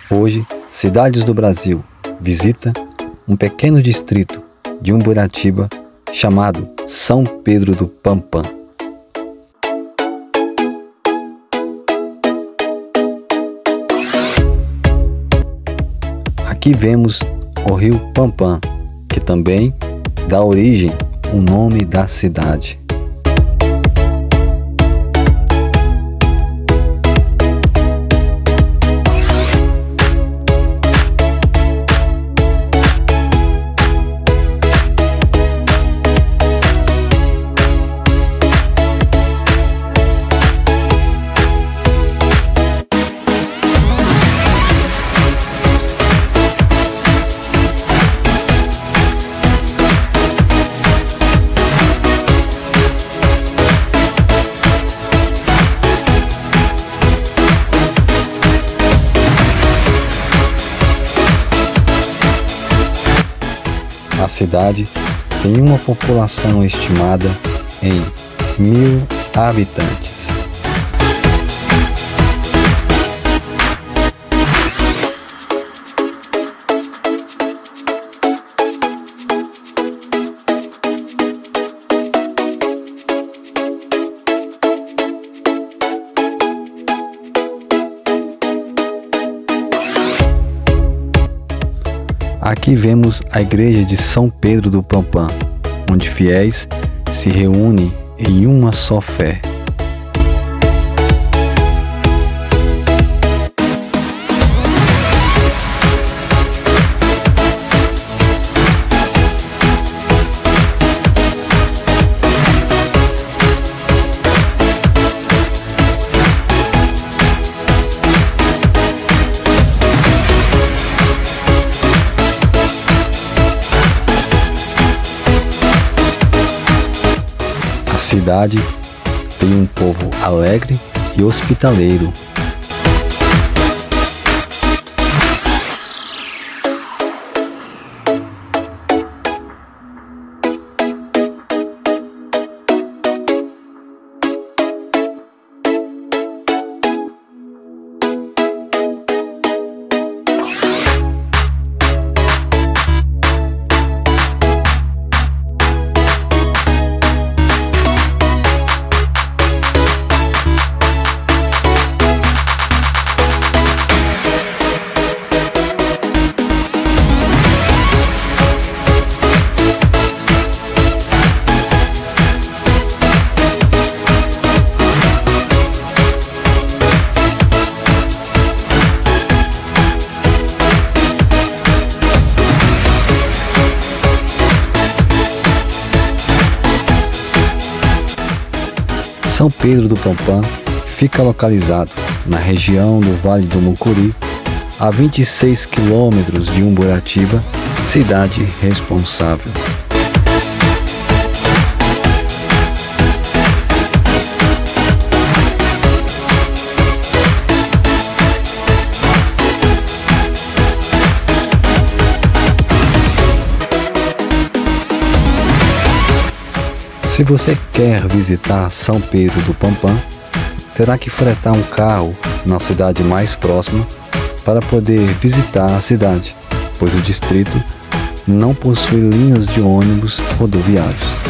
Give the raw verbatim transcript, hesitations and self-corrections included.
Hoje, Cidades do Brasil visita um pequeno distrito de Umburatiba chamado São Pedro do Pampã. Aqui vemos o rio Pampã, que também dá origem ao nome da cidade. A cidade tem uma população estimada em mil habitantes. Aqui vemos a igreja de São Pedro do Pampã, onde fiéis se reúnem em uma só fé. A cidade tem um povo alegre e hospitaleiro. São Pedro do Pampã fica localizado na região do Vale do Mucuri, a vinte e seis quilômetros de Umburatiba, cidade responsável. Se você quer visitar São Pedro do Pampã, terá que fretar um carro na cidade mais próxima para poder visitar a cidade, pois o distrito não possui linhas de ônibus rodoviários.